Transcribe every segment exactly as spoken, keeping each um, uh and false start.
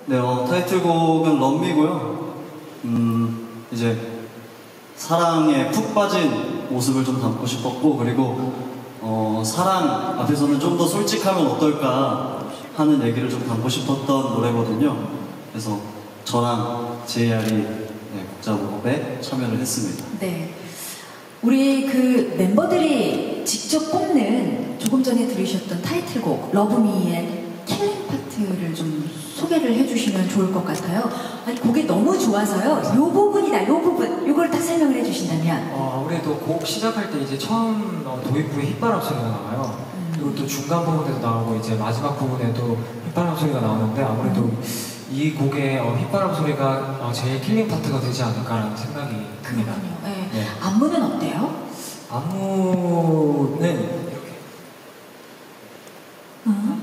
네, 어, 타이틀곡은 럼미고요. 음, 이제 사랑에 푹 빠진 모습을 좀 담고 싶었고, 그리고 어, 사랑 앞에서는 좀 더 솔직하면 어떨까 하는 얘기를 좀 담고 싶었던 노래거든요. 그래서 저랑 제이알이 네, 곡 작업에 참여를 했습니다. 네, 우리 그 멤버들이 직접 뽑는 조금 전에 들으셨던 타이틀곡 러브미의 킬링 파트를 좀 소개를 해주시면 좋을 것 같아요. 아니, 곡이 너무 좋아서요. 요 부분이다, 요 부분, 요걸 딱 설명을 해주신다면. 어, 아무래도 곡 시작할 때 이제 처음 어, 도입부에 휘바람 소리가 나와요. 음. 그리고 또 중간 부분에도 나오고 이제 마지막 부분에도 휘바람 소리가 나오는데 아무래도 음. 이 곡의 어, 휘바람 소리가 어, 제일 킬링 파트가 되지 않을까라는 생각이 듭니다. 네. 네. 안무는 어때요? 안무는 이렇게. 음.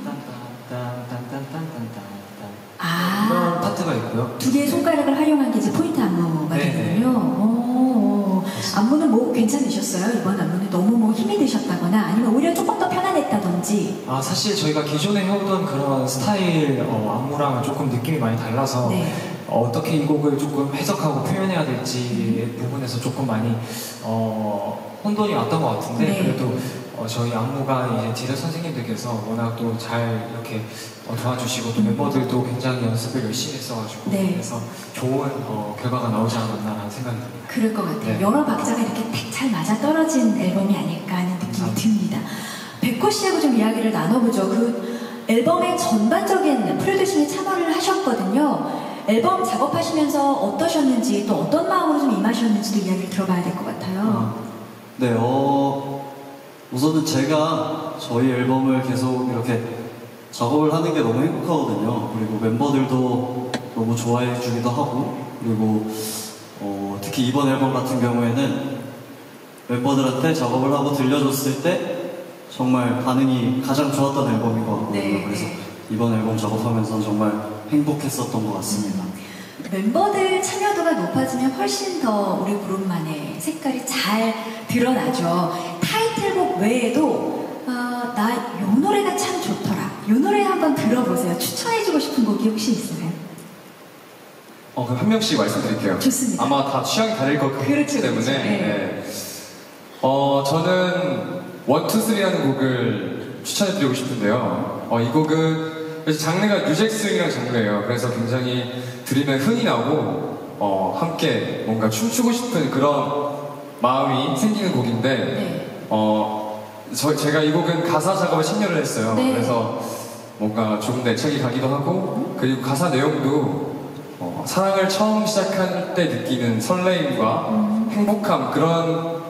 아, 이런 파트가 있고요. 두 개의 손가락을 활용한 게 이제 포인트 안무가 되군요. 오, 안무는 뭐 괜찮으셨어요? 이번 안무는 너무 뭐 힘이 드셨다거나 아니면 오히려 조금 더 편안했다든지. 아, 사실 저희가 기존에 해오던 그런 스타일 어, 안무랑은 조금 느낌이 많이 달라서 네. 어, 어떻게 이 곡을 조금 해석하고 표현해야 될지 음. 부분에서 조금 많이 어, 혼돈이 왔던 것 같은데 네. 그래도 어, 저희 안무가 이제 디렉 선생님들께서 워낙 또 잘 이렇게 어, 도와주시고 또 음. 멤버들도 굉장히 연습을 열심히 했어가지고 네. 그래서 좋은 어, 결과가 나오지 않았나라는 생각이 듭니다. 그럴 것 같아요. 네. 여러 박자가 이렇게 딱 잘 맞아 떨어진 앨범이 아닐까 하는 느낌이 감사합니다. 듭니다. 백호 씨하고 좀 이야기를 나눠보죠. 그 앨범의 전반적인 프로듀싱에 참여를 하셨거든요. 앨범 작업하시면서 어떠셨는지 또 어떤 마음으로 좀 임하셨는지도 이야기를 들어봐야 될 것 같아요. 음. 네, 어, 우선은 제가 저희 앨범을 계속 이렇게 작업을 하는 게 너무 행복하거든요. 그리고 멤버들도 너무 좋아해 주기도 하고, 그리고 어, 특히 이번 앨범 같은 경우에는 멤버들한테 작업을 하고 들려줬을 때 정말 반응이 가장 좋았던 앨범인 것 같거든요. 네. 그래서 이번 앨범 작업하면서 정말 행복했었던 것 같습니다. 음, 멤버들 참여도가 높아지면 훨씬 더 우리 그룹만의 색깔이 잘 드러나죠. 타이틀곡 외에도 어, 나 요 노래가 참 좋더라. 요 노래 한번 들어보세요. 추천해주고 싶은 곡이 혹시 있어요? 어, 그럼 한 명씩 말씀드릴게요. 좋습니다. 아마 다 취향이 다를 것 같기 그렇죠, 때문에. 그렇죠. 네. 네. 어, 저는 원, 투, 쓰리라는 곡을 추천해드리고 싶은데요. 어, 이 곡은 장르가 뉴잭스윙이라는 장르예요. 그래서 굉장히 들으면 흥이 나고 어, 함께 뭔가 춤추고 싶은 그런 마음이 생기는 곡인데 네. 어, 저, 제가 이 곡은 가사 작업에 참여를 했어요. 네. 그래서 뭔가 조금 더 애착이 가기도 하고 그리고 가사 내용도 어, 사랑을 처음 시작할 때 느끼는 설레임과 음. 행복함 그런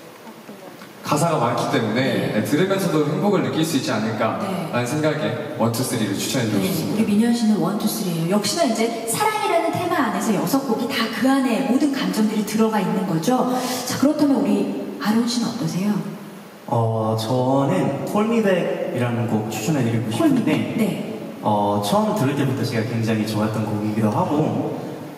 가사가 많기 때문에 네. 네, 들으면서도 행복을 느낄 수 있지 않을까라는 네. 생각에 원, 투, 쓰리를 추천해드리고 네, 싶습니다. 우리 민현 씨는 원, 투, 쓰리예요. 역시나 이제 사랑이라는 테마 안에서 여섯 곡이 다 그 안에 모든 감정들이 들어가 있는 거죠. 자, 그렇다면 우리 아론 씨는 어떠세요? 어, 저는 콜미백이라는 곡 추천해드리고 싶은데 네. 어, 처음 들을 때부터 제가 굉장히 좋아했던 곡이기도 하고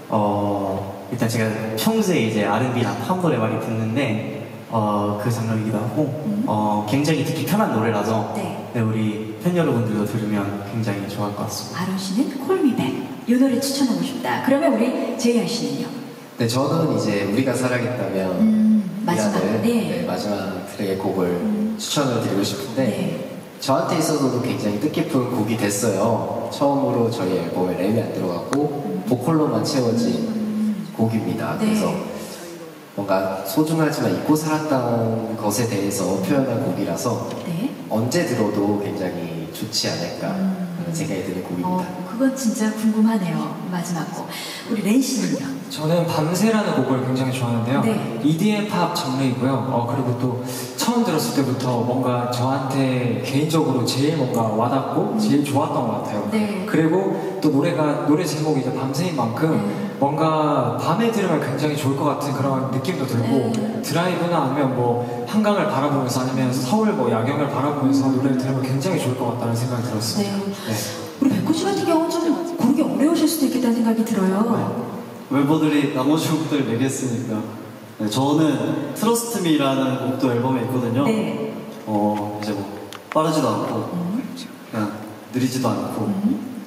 어, 일단 제가 평소에 이제 알앤비나 팝 노래 많이 듣는데 어, 그 장르이기도 하고 음. 어, 굉장히 듣기 편한 노래라서 네. 네, 우리 팬 여러분들도 들으면 굉장히 좋아할 것 같습니다. 아론 씨는 콜미백 이 노래 추천하고 싶다. 그러면 우리 제이알 씨는요? 네, 저는 이제 우리가 사랑했다면 음, 마지막 네. 네. 네, 마지막 트랙의 곡을 음. 추천을 드리고 싶은데 네. 저한테 있어서도 굉장히 뜻깊은 곡이 됐어요. 처음으로 저희 앨범에 랩이 안 들어갔고 음. 보컬로만 채워진 음. 곡입니다. 네. 그래서 뭔가 소중하지만 잊고 살았던 것에 대해서 표현한 곡이라서 네. 언제 들어도 굉장히 좋지 않을까 음. 하는 생각이 드는 곡입니다. 어, 그건 진짜 궁금하네요. 마지막 곡. 우리 렌 씨는요? 저는 밤새라는 곡을 굉장히 좋아하는데요. 네. 이디엠 팝 장르이고요. 어, 그리고 또 처음 들었을 때부터 뭔가 저한테 개인적으로 제일 뭔가 와닿고 음. 제일 좋았던 것 같아요. 네. 그리고 또 노래가 노래 제목이 이제 밤새인 만큼 네. 뭔가 밤에 들으면 굉장히 좋을 것 같은 그런 느낌도 들고 네. 드라이브나 아니면 뭐 한강을 바라보면서 아니면 서울 뭐 야경을 바라보면서 노래를 들으면 굉장히 좋을 것 같다는 생각이 들었습니다. 네. 네. 우리 백호 씨 같은 경우는 좀 고르기 어려우실 수도 있겠다는 생각이 들어요. 네. 멤버들이 나머지 곡들 얘기했으니까 네, 저는 트러스트 미라는 곡도 앨범에 있거든요. 네. 어, 이제 뭐 빠르지도 않고 음. 그냥 느리지도 않고 음.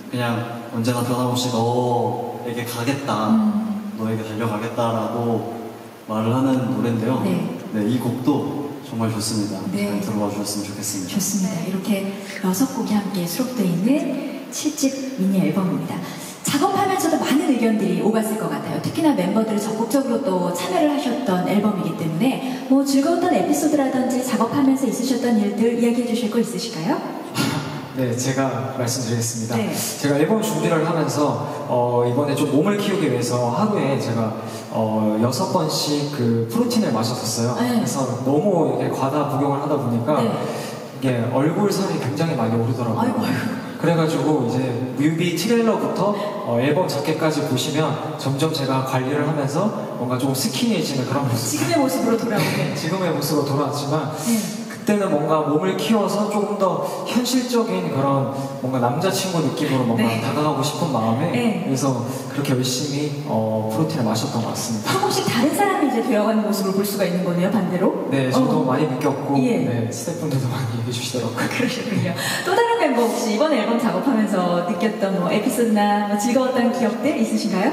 그냥 언제나 변함없이 너에게 가겠다, 음. 너에게 달려가겠다라고 말을 하는 노래인데요. 네. 네, 이 곡도 정말 좋습니다. 네. 잘 들어봐 주셨으면 좋겠습니다. 좋습니다. 이렇게 여섯 곡이 함께 수록되어 있는 칠 집 미니 앨범입니다. 작업하면서도 많은 의견들이 오갔을 것 같아요. 특히나 멤버들이 적극적으로 또 참여를 하셨던 앨범이기 때문에 뭐 즐거웠던 에피소드라든지 작업하면서 있으셨던 일들 이야기해 주실 거 있으실까요? 네, 제가 말씀드리겠습니다. 네. 제가 앨범 준비를 하면서 어, 이번에 좀 몸을 키우기 위해서 하루에 제가 어, 여섯 번씩 그 프로틴을 마셨었어요. 네. 그래서 너무 이게 과다 복용을 하다 보니까 네. 이게 얼굴 살이 굉장히 많이 오르더라고요. 아이고, 아이고. 그래가지고 이제 뮤비 트레일러부터 어, 앨범 자켓까지 보시면 점점 제가 관리를 하면서 뭔가 조금 스키니해지는 그런 모습. 지금의 모습으로 돌아오게. 지금의 모습으로 돌아왔지만 네. 그때는 뭔가 몸을 키워서 조금 더 현실적인 그런 뭔가 남자친구 느낌으로 뭔가 네. 다가가고 싶은 마음에 네. 그래서 그렇게 열심히 어, 프로틴을 마셨던 것 같습니다. 조금씩 다른 사람이 이제 되어가는 모습을 볼 수가 있는 거네요, 반대로? 네, 저도 어. 많이 느꼈고 예. 네, 스태프분들도 많이 얘기해 주시더라고요. 그러시군요. 또 다른 멤버 혹시 이번 앨범 작업하면서 느꼈던 뭐 에피소드나 뭐 즐거웠던 기억들 있으신가요?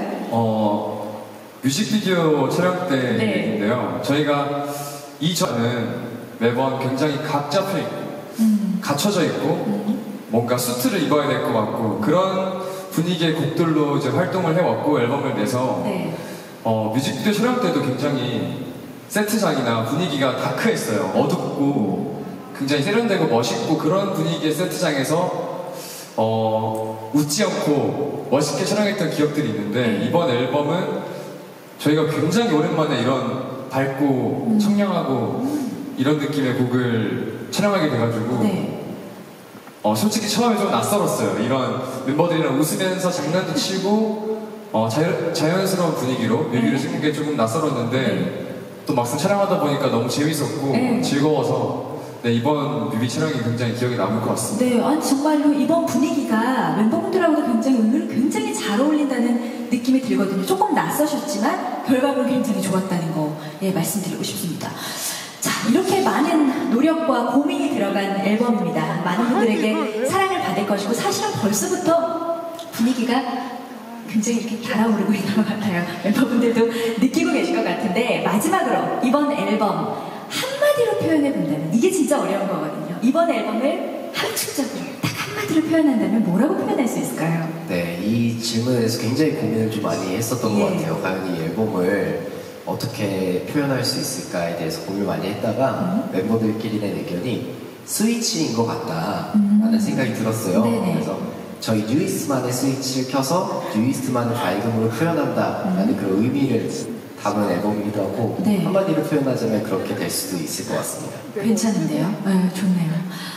어, 뮤직비디오 촬영 네. 때인데요. 저희가 이 전은 매번 굉장히 각 잡혀 있고 음. 갖춰져 있고 음. 뭔가 수트를 입어야 될 것 같고 그런 분위기의 곡들로 이제 활동을 해왔고 앨범을 내서 네. 어, 뮤직비디오 촬영 때도 굉장히 세트장이나 분위기가 다크했어요. 어둡고 굉장히 세련되고 멋있고 그런 분위기의 세트장에서 어, 웃지 않고 멋있게 촬영했던 기억들이 있는데 이번 앨범은 저희가 굉장히 오랜만에 이런 밝고 음. 청량하고 이런 느낌의 곡을 촬영하게 돼가지고 네. 어, 솔직히 처음에 좀 낯설었어요. 이런 멤버들이랑 웃으면서 장난도 치고 어, 자연, 자연스러운 분위기로 뮤비를 네. 찍는 게 조금 낯설었는데 또 막상 촬영하다 보니까 너무 재밌었고 네. 즐거워서 네, 이번 뮤비 촬영이 굉장히 기억에 남을 것 같습니다. 네, 아니, 정말로 이번 분위기가 멤버분들하고도 굉장히 오늘 굉장히 잘 어울린다는 느낌이 들거든요. 조금 낯서셨지만 결과물 굉장히 좋았다는 거 예, 말씀드리고 싶습니다. 자, 이렇게 많은 노력과 고민이 들어간 앨범입니다. 많은 분들에게 사랑을 받을 것이고 사실은 벌써부터 분위기가 굉장히 이렇게 달아오르고 있는 것 같아요. 멤버분들도 느끼고 계실 것 같은데 마지막으로 이번 앨범 한마디로 표현해 본다면 이게 진짜 어려운 거거든요. 이번 앨범을 함축적으로 딱 한마디로 표현한다면 뭐라고 표현할 수 있을까요? 네, 이 질문에 대해서 굉장히 고민을 좀 많이 했었던 예. 것 같아요. 과연 이 앨범을 어떻게 표현할 수 있을까에 대해서 고민을 많이 했다가 음. 멤버들끼리 낸 의견이 스위치인 것 같다라는 음. 생각이 들었어요. 네네. 그래서 저희 뉴이스트만의 스위치를 켜서 뉴이스트만의 밝음으로 표현한다라는 음. 그런 의미를 담은 앨범이기도 하고 네. 한마디로 표현하자면 그렇게 될 수도 있을 것 같습니다. 괜찮은데요? 네, 좋네요.